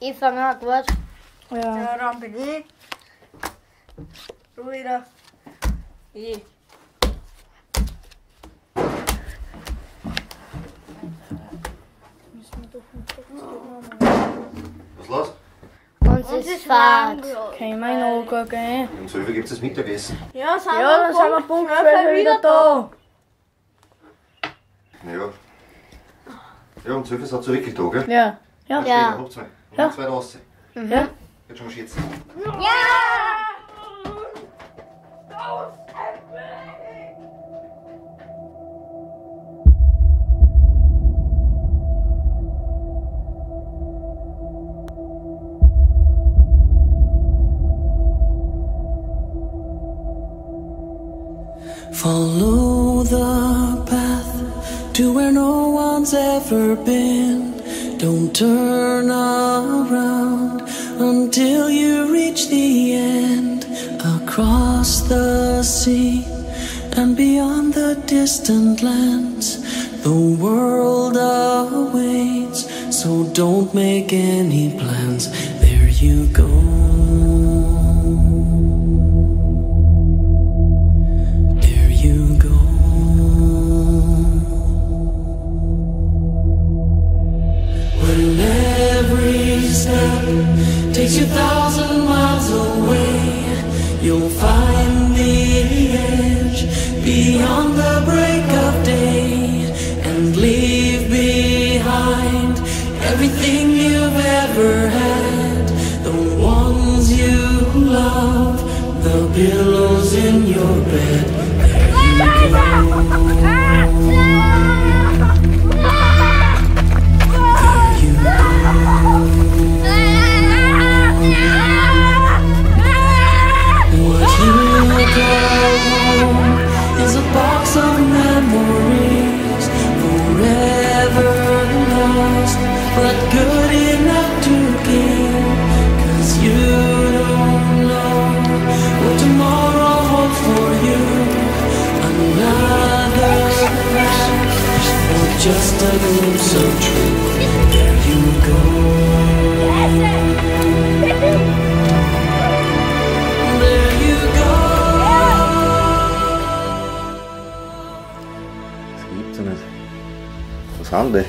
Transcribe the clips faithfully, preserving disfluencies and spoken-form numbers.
Ich fange an, gut. Ja. Ja, dann bin ich. Du wieder. Ich. Was los? Uns ist Fahrt. Können wir in den Augen gehen? Um zwölf Uhr gibt es das Mittagessen. Ja, sind Ja, dann sind wir Punkt zwölf wieder da. Ja. Ja, um zwölf Uhr seid ihr wirklich da, gell? Ja. Ja. Ja. Habt zwei. Ja. Ja. Zwei raus. Ja. Jetzt schon mal jetzt. Follow the path to where no one's ever been. Don't turn around until you reach the end. Across the sea and beyond the distant lands, the world awaits, so don't make any plans. There you go. Takes you a thousand miles away, you'll find the edge beyond the break of day, and leave behind everything you've ever had, the ones you love, the pillows in your bed. There you go. Is a box of memories, forever lost, but good enough to keep. Cause you don't know what tomorrow holds for you. Another fact, or just a glimpse of truth. There you go. Was haben die?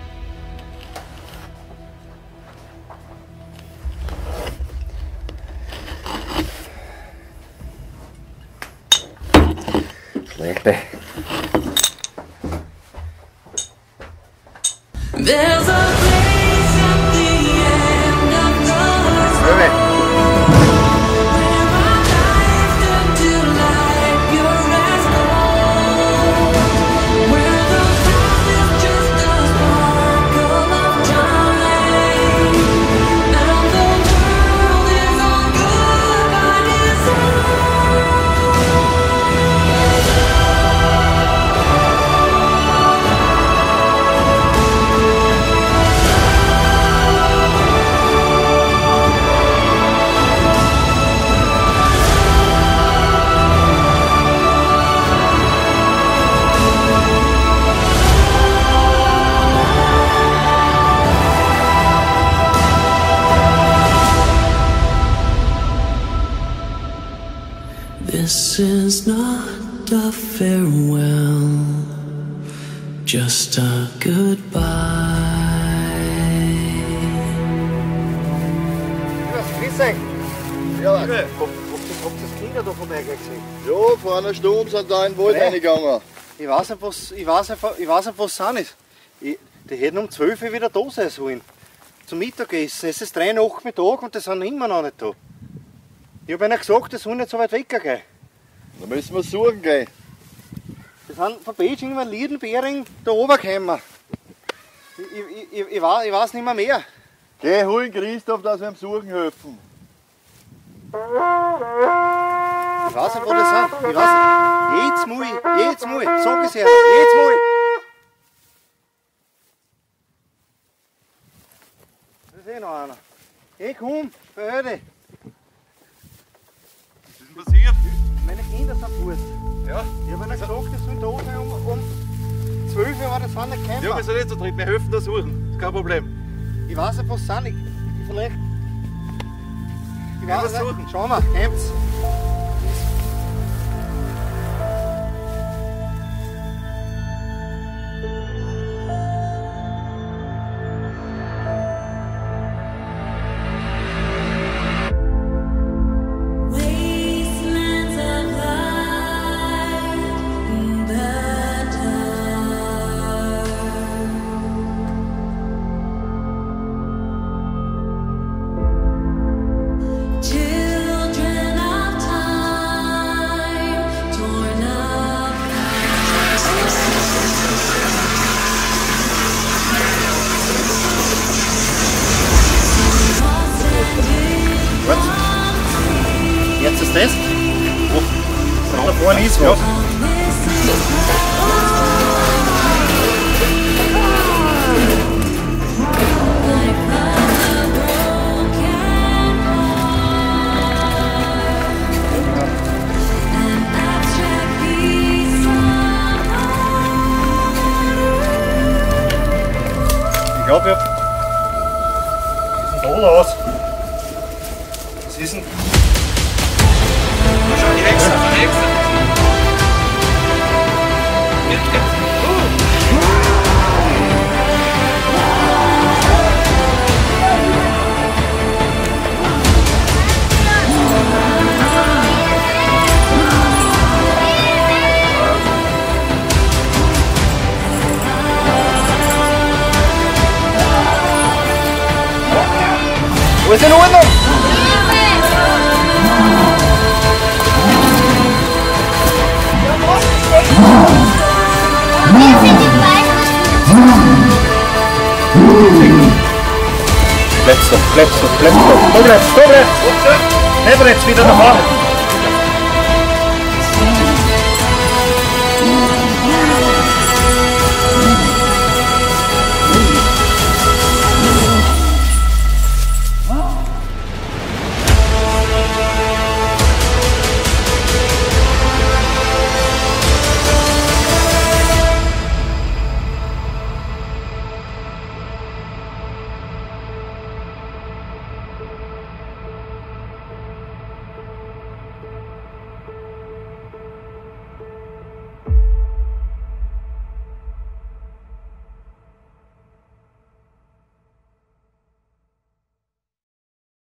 Schlechte. There's a place at the end of the Schöne. This is not a farewell, just a goodbye. Grüß euch. Ja, habt ihr das Kinder da vorbeigesehen? Ja, vor einer Stunde sind da in den Wald Nee. reingegangen. Ich weiß nicht, was, ich weiß nicht, ich weiß nicht, was sind ist. Ich, die hätten um zwölf Uhr wieder da sein sollen. Zum Mittagessen. Es ist drei Nachmittag und die sind immer noch nicht da. Ich habe ihnen gesagt, die sollen nicht so weit weggehen. Da müssen wir suchen gehen. Die sind von Beijing über Liedenbering da oben gekommen. Ich, ich, ich, ich, weiß, ich weiß nicht mehr mehr. Geh, hol den Christoph, dass wir ihm suchen helfen. Ich weiß nicht, wo die sind. Ich weiß nicht. Jetzt mal, jetzt mal, sag es her, jetzt mal. Da ist eh noch einer. Hey, komm, behör dich. Was ist denn passiert? Meine Kinder sind fort. Ja? Ich habe ihnen gesagt, die sollen da sein um, um zwölf Uhr, aber das sind nicht gekommen. Ja, wir sind jetzt zu dritt, wir helfen da suchen. Das ist kein Problem. Ich weiß nicht, was sind. Ich, vielleicht. Ich werde versuchen. Schauen wir, kämpft's. Wastelands of light in the dark. Children of time, torn Gut. Jetzt ist das. Oh, da vorne ist was. Ich glaube, ja. Was ist denn da los? Was ist denn? Schau, die Hexe, die Hexe. Jetzt Alles in Ordnung? Wir sind die beiden. Bleibst du, bleibst du, bleibst du. Da bleibst, da bleibst. Nicht jetzt wieder nach vorne.